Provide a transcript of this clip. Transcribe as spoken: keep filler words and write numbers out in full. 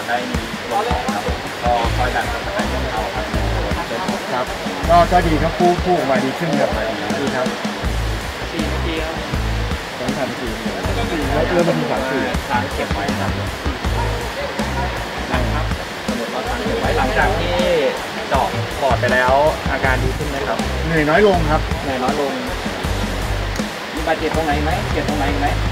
ได้มีลมออกครับก็คอยดันกระจายลมเข้าครับครับก็ก็ดีครับคู่คู่ออกมาดีขึ้นครับดีครับสี่นาทีครับสองสามสี่แล้วเริ่มมาทีสามสี่ทางเก็บไว้ครับนะครับสมมติเราทางเก็บไว้หลังจากที่เจาะปอดไปแล้วอาการดีขึ้นไหมครับเหนื่อยน้อยลงครับเหนื่อยน้อยลงมีบาดเจ็บตรงไหนไหมเจ็บตรงไหนไหม